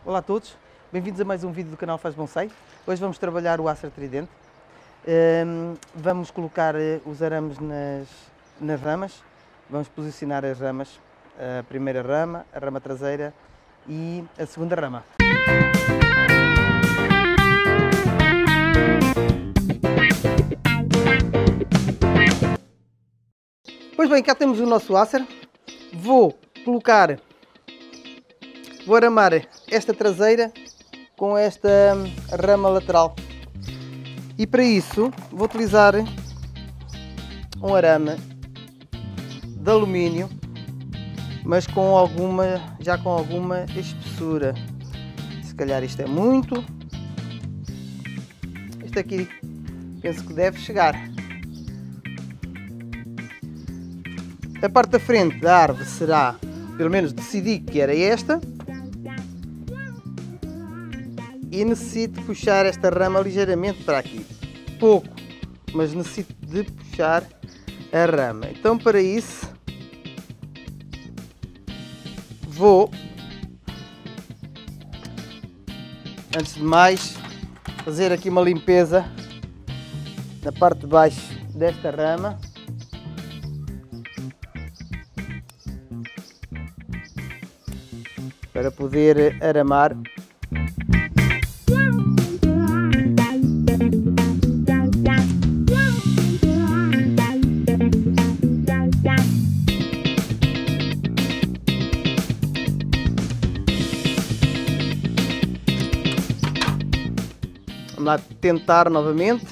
Olá a todos, bem-vindos a mais um vídeo do canal Faz Bonsai. Hoje vamos trabalhar o Acer Tridente. Vamos colocar os arames nas ramas, vamos posicionar as ramas, a primeira rama, a rama traseira e a segunda rama. Pois bem, cá temos o nosso Acer. Vou aramar esta traseira com esta rama lateral. E para isso vou utilizar um arame de alumínio, mas já com alguma espessura. Se calhar isto é muito. Este aqui penso que deve chegar. A parte da frente da árvore será, pelo menos decidi que era esta. E necessito puxar esta rama ligeiramente para aqui. Pouco, mas necessito de puxar a rama. Então para isso vou, antes de mais, fazer aqui uma limpeza na parte de baixo desta rama. Para poder aramar. Vamos lá tentar novamente.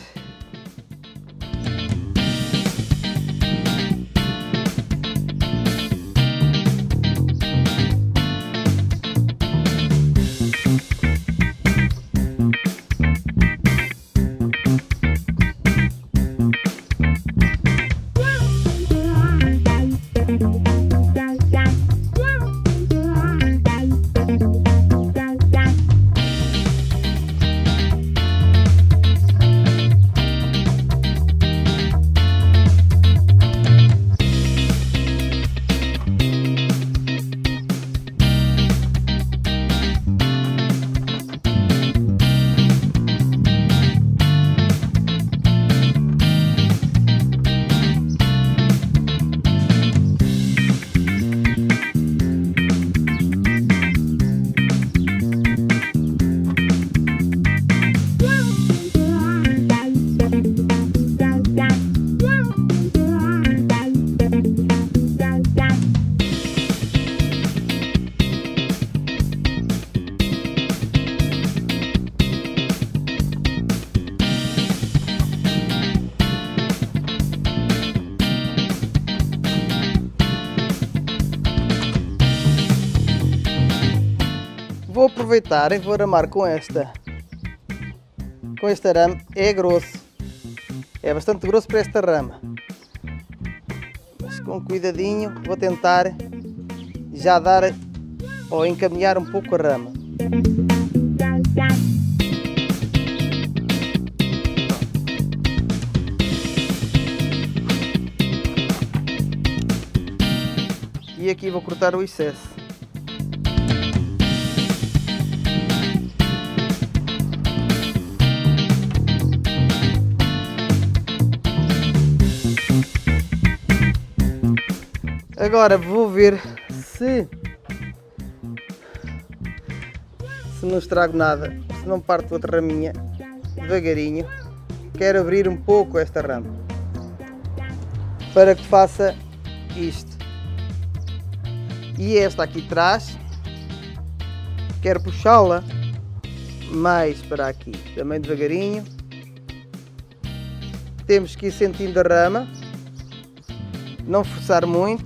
Vou aproveitar e vou aramar com este arame. É grosso, é bastante grosso para esta rama, mas com cuidadinho vou tentar já dar ou encaminhar um pouco a rama. E aqui vou cortar o excesso. Agora vou ver se não estrago nada, se não parto outra raminha devagarinho. Quero abrir um pouco esta rama para que faça isto. E esta aqui atrás, quero puxá-la mais para aqui, também devagarinho. Temos que ir sentindo a rama, não forçar muito.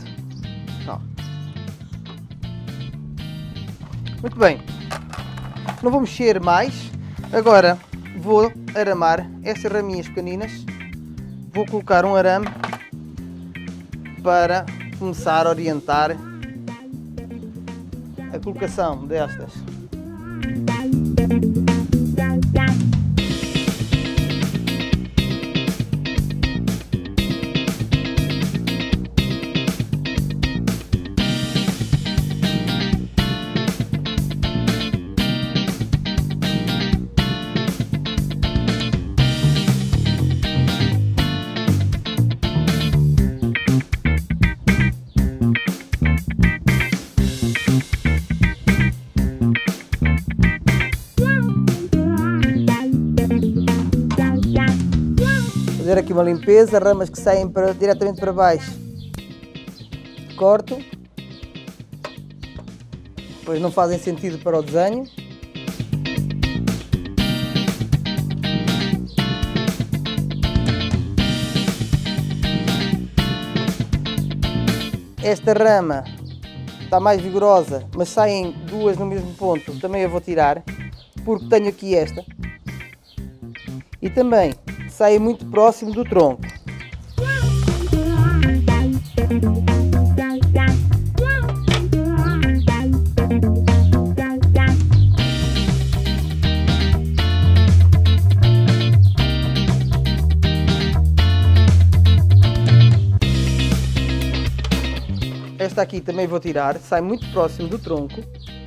Muito bem, não vou mexer mais. Agora vou aramar estas raminhas pequeninas. Vou colocar um arame para começar a orientar a colocação destas. fazer aqui uma limpeza, ramas que saem diretamente para baixo, corto, pois não fazem sentido para o desenho. Esta rama está mais vigorosa, mas saem duas no mesmo ponto, também a vou tirar, porque tenho aqui esta. E também sai muito próximo do tronco. Esta aqui também vou tirar, sai muito próximo do tronco.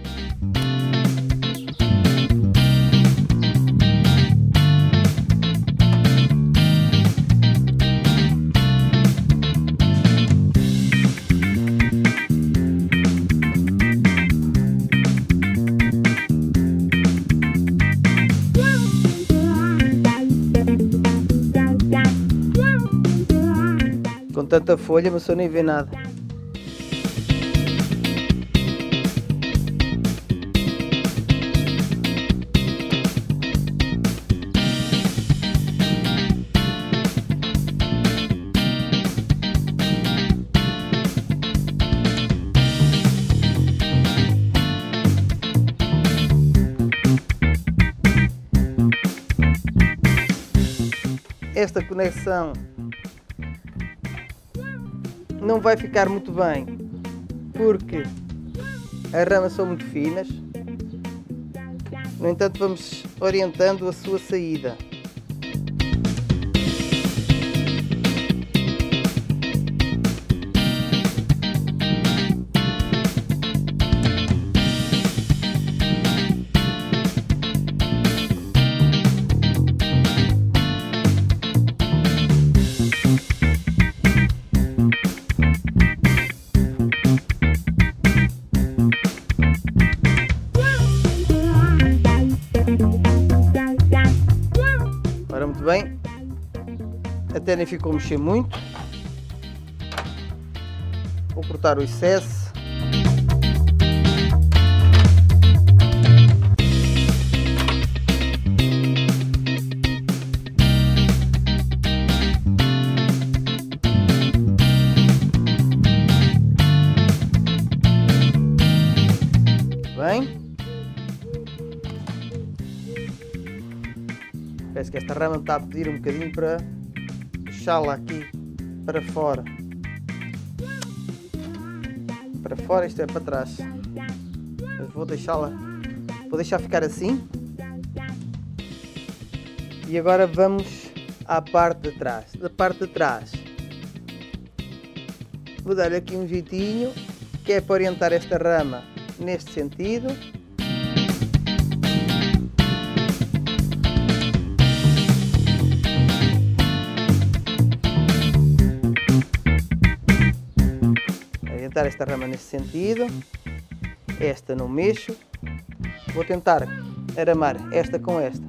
Com tanta folha, mas só nem vê nada. Esta conexão não vai ficar muito bem porque as ramas são muito finas. No entanto, vamos orientando a sua saída. Ora, muito bem, até nem ficou a mexer muito. Vou cortar o excesso. Bem. Parece que esta rama me está a pedir um bocadinho para puxá-la aqui para fora. Para fora, isto é para trás. Mas vou deixar ficar assim. E agora vamos à parte de trás. Da parte de trás, vou dar aqui um jeitinho, que é para orientar esta rama neste sentido. Orientar esta rama nesse sentido. Esta não mexo. Vou tentar aramar esta com esta.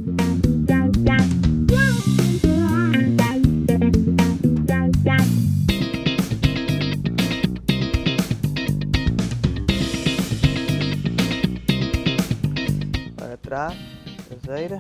Para trás, traseira.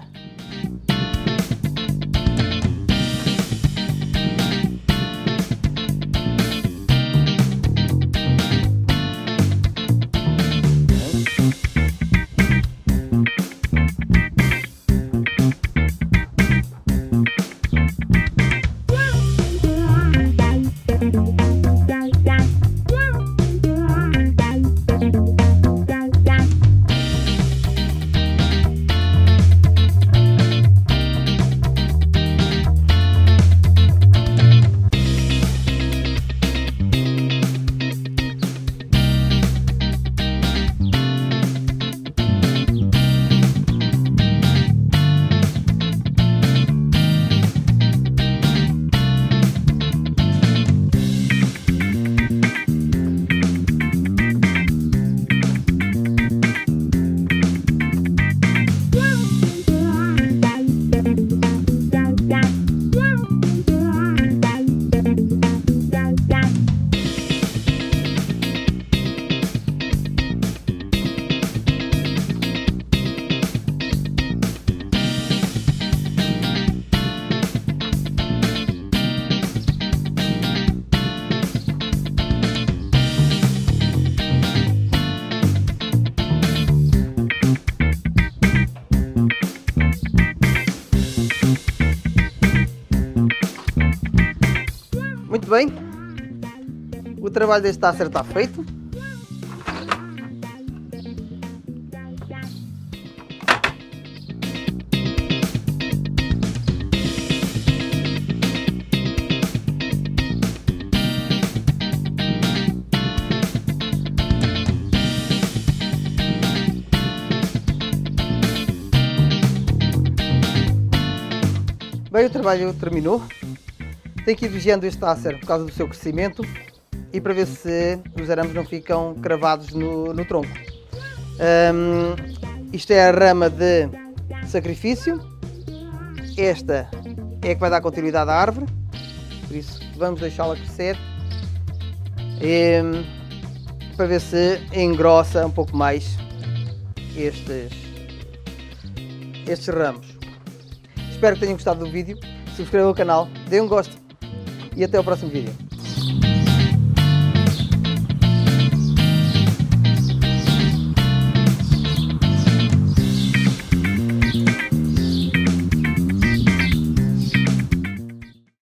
bem, o trabalho deste ácer está feito. Bem, o trabalho terminou. Tenho que ir vigiando este ácer por causa do seu crescimento e para ver se os arames não ficam cravados no tronco. Isto é a rama de sacrifício. Esta é a que vai dar continuidade à árvore, por isso vamos deixá-la crescer para ver se engrossa um pouco mais estes ramos. Espero que tenham gostado do vídeo, subscrevam o canal, deem um gosto e até ao próximo vídeo.